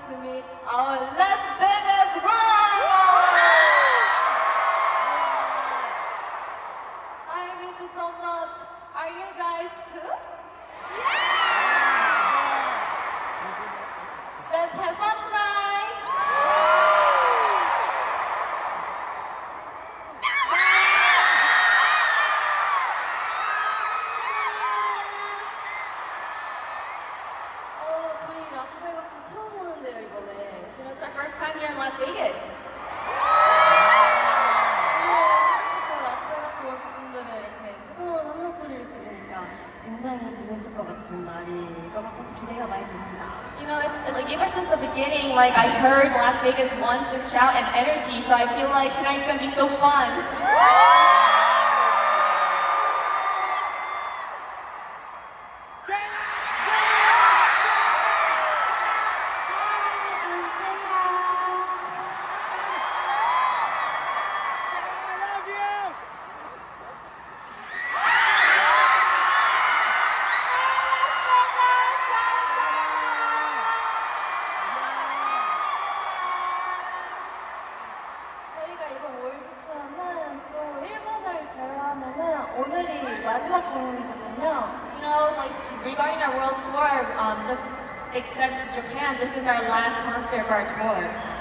to meet our Las Vegas Rock! I miss you so much. Are you guys too? Let's have fun tonight! 저희 라스베가스 처음 오는데요, 이번에. It's our first time here in Las Vegas. 라스베가스 워스분들의 이렇게 뜨거운 환호 소리를 들으니까 굉장히 재밌을 것 같은 날일 것 같아서 기대가 많이 됩니다. You know, it's like ever since the beginning, like I heard Las Vegas wants this shout and energy, so I feel like tonight's gonna be so fun. 저희가 이번 월드투어는 또 일본을 제외하면은 오늘이 마지막 공연이거든요. You know, like regarding our world tour, just except Japan, this is our last concert for our tour.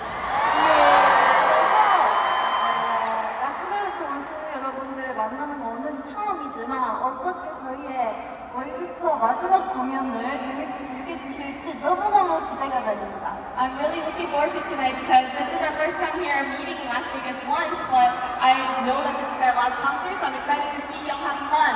그래서 라스베가스 원스 여러분들을 만나는 건 오늘이 처음이지만 어떻게 저희의 월드투어 마지막 공연을 재밌게 즐겨주실지 너무너무 기대가 됩니다. I'm really looking forward to tonight because this is our first time here meeting in Las Vegas once, but I know that this is our last concert, so I'm excited to see y'all having fun.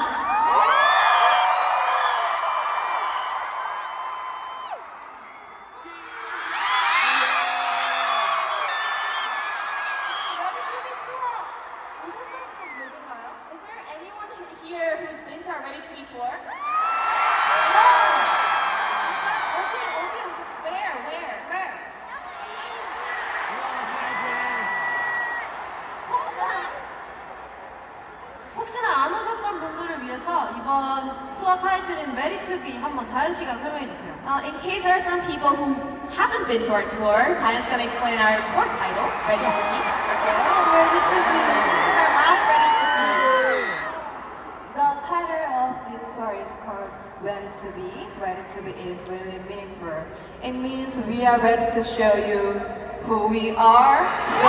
Is there anyone here who's been to our Ready to Be tour? Where? 혹시나 안 오셨던 분들을 위해서 이번 투어 타이틀인 Ready to Be 한번 다현 씨가 설명해 주세요. In case there are some people who haven't been to our tour, Diane's gonna explain our tour title, Ready to Be. Ready to Be. This is our last Ready to Be. The title of this tour is called Ready to Be. Ready to Be is really meaningful. It means we are ready to show you who we are.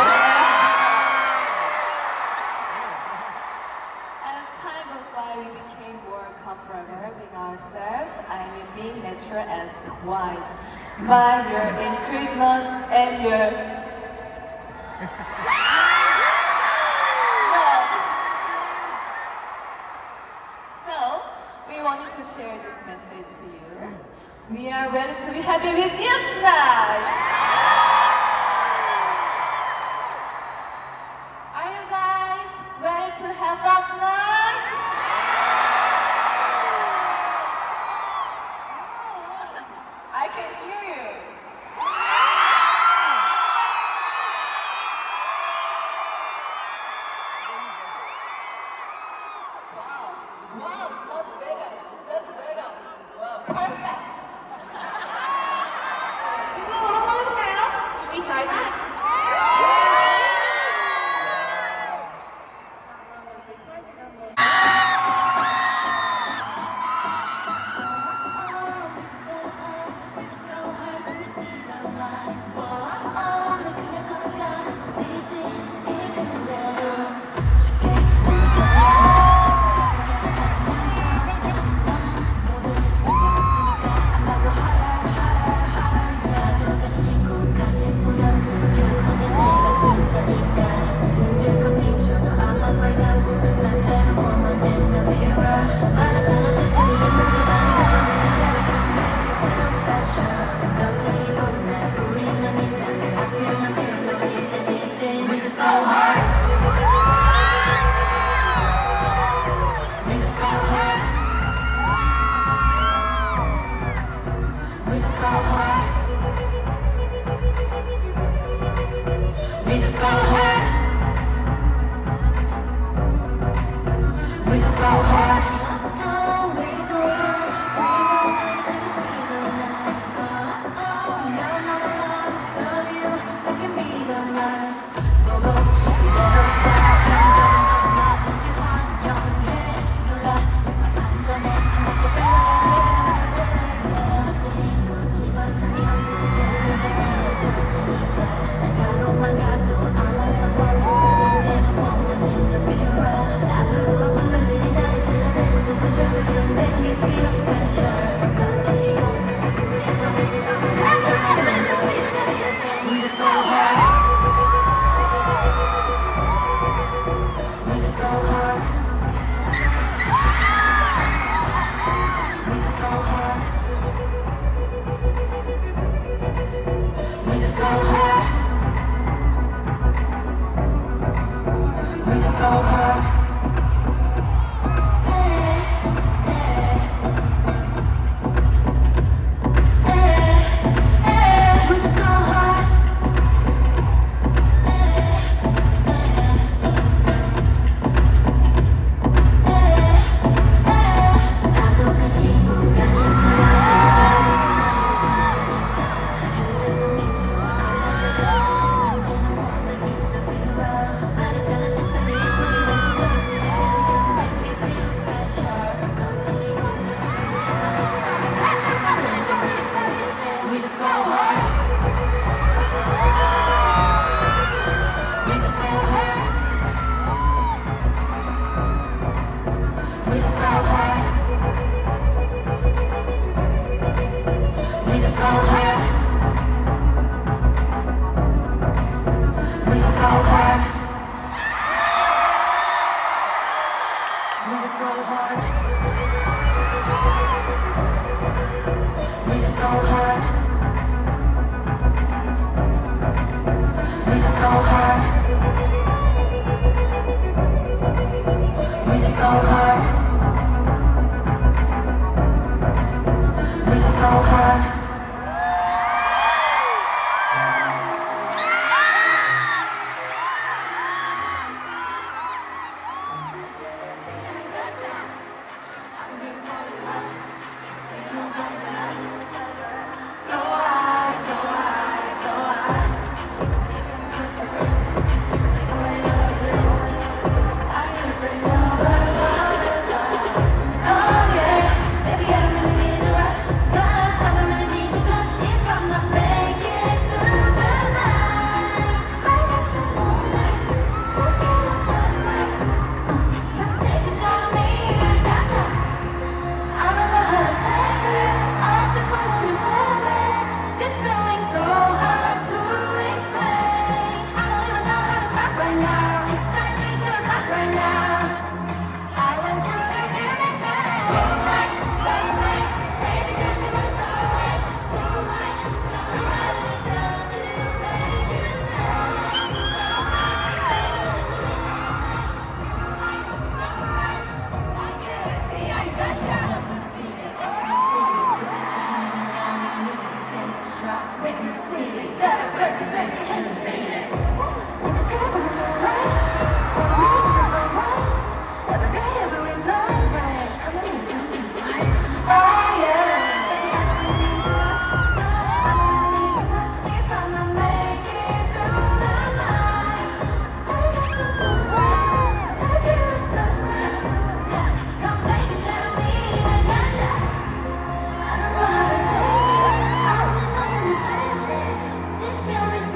As time goes by, we became more comfortable with ourselves. I mean, being natural as twice. By your increasement and your So, we wanted to share this message to you. We are ready to be happy with you tonight. Are you guys ready to have fun tonight? I can hear you. Wow, Las Vegas. Wow, perfect. 이거 한번 해볼까요? Should we try that? go hard. We just go hard. We just go hard. 나도 그 친구가 We just go hard. We just go hard. We just go hard. We just go hard. We just go hard. We just go hard. We just go hard. We just go hard. We just go hard. We just go hard. So high, so high, so high. I should bring over. Oh yeah, baby, I don't really need a rush, but I don't really need your touch if I'm not making it through the night. I got the moonlight, looking at sunrise. Come take a shot of me, I gotcha. I don't know how to say this. All this was on your playlist. This feeling's so hard to explain. I don't even know how to talk right now. It's I need your love right now. I want you to hear me say, moonlight, sunrise, baby, give me my starlight. Moonlight, sunrise, just to make you stay. Sunrise, I guarantee I gotcha. Make you see it, better break it, baby, can you beat it? Take a trip on the right, sunrise, every day, every night, right? I'm gonna do you right. Oh yeah, baby, I don't need your rush, I don't need your touch if I'm not making it through the night. I got the moonlight, take you to sunrise, yeah. Come take a shot of me, I gotcha. I don't know how to say this. All this on your playlist. This feeling's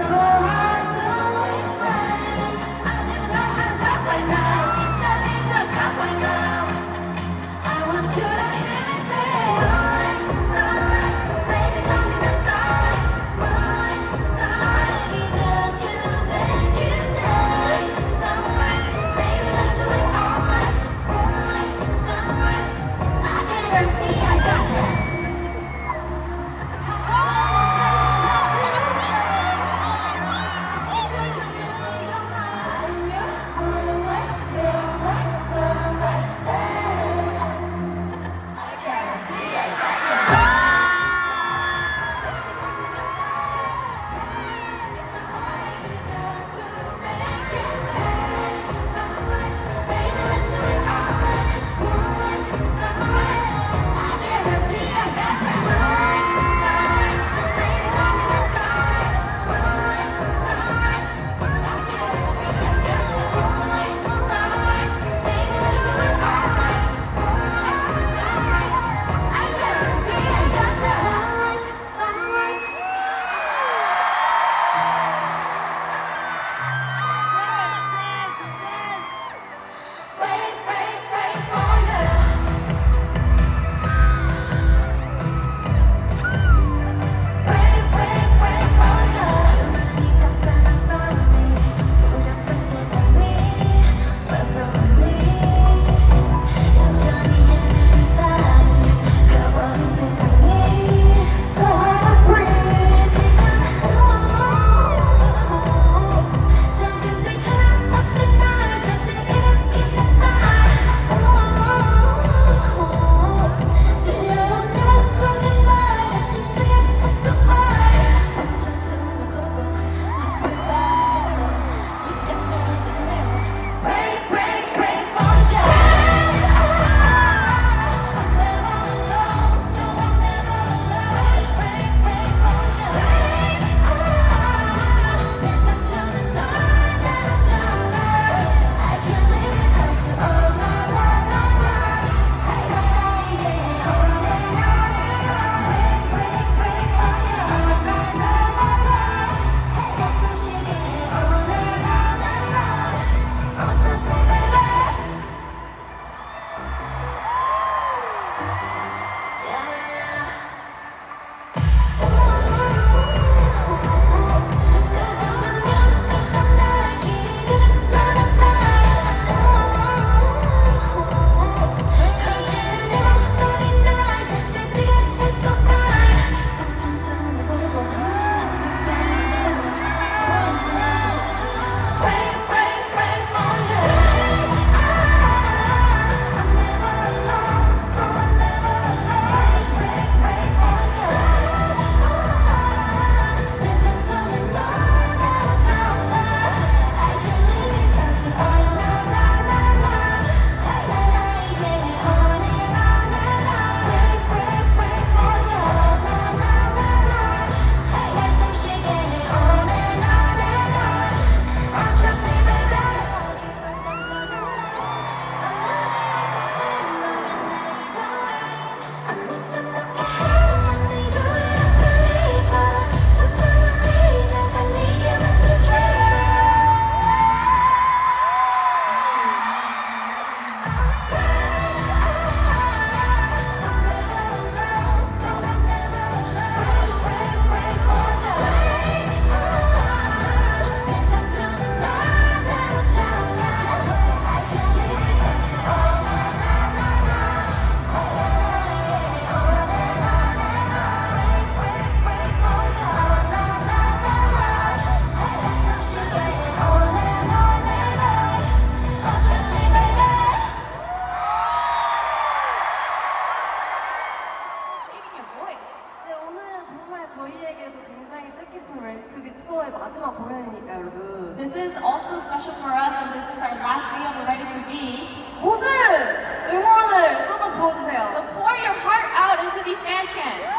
투어의 마지막 공연이니까 여러분. This is also special for us, and this is our last day of the Ready to Be. 모든 응원을 쏟아 부어주세요. So pour your heart out into these fan chants.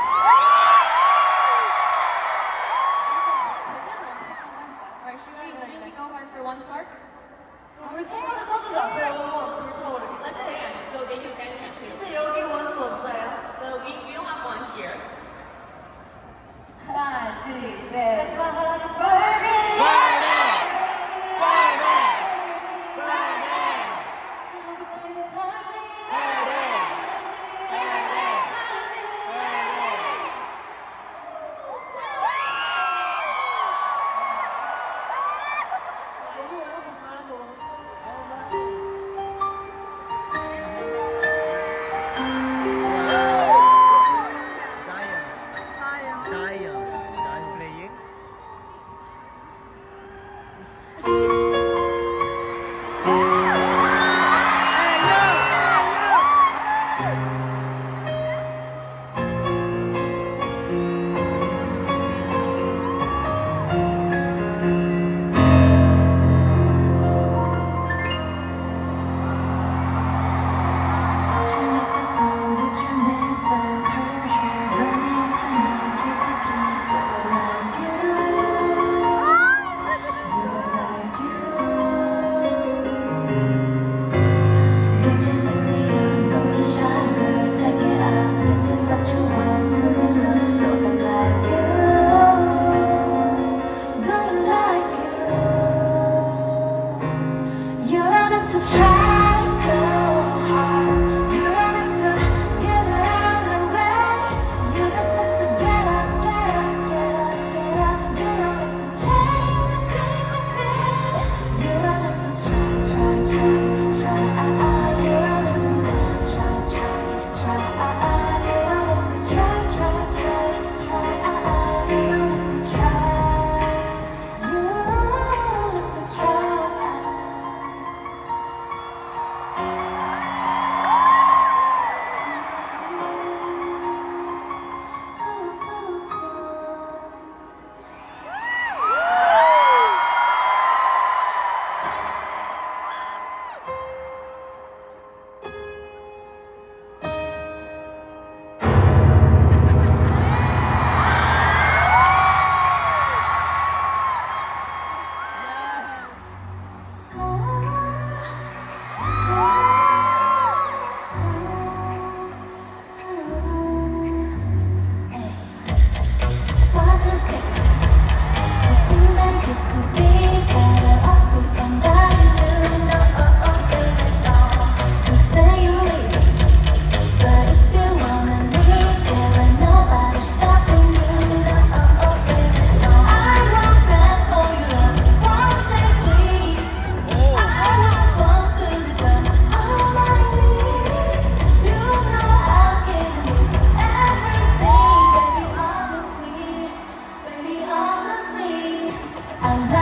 Alright, should we really go hard for one spark? 우리 친구들 쳐주자. 그 응원 불타오르게. Let's dance so they can fan chant too. 근데 여기 원수 없어요. So we don't have ones here. 하나, 둘, 셋. That's my heart is burning. 너무 여러분 잘해서 playing. You don't have to try so hard. You don't have to get out of the way. You just have to get up, get up, get up, get up. You don't have to change a single thing. You don't have to try. You don't have to try. You don't have to try. You don't have to try. You don't have to try. What you think? You think that you could be better off with somebody new? No, you say you're leaving, but if you wanna leave, there ain't nobody stopping you. No, I want that for you. Won't say please. I don't want to be done on my knees. You know I'll give this everything, baby. Honestly, I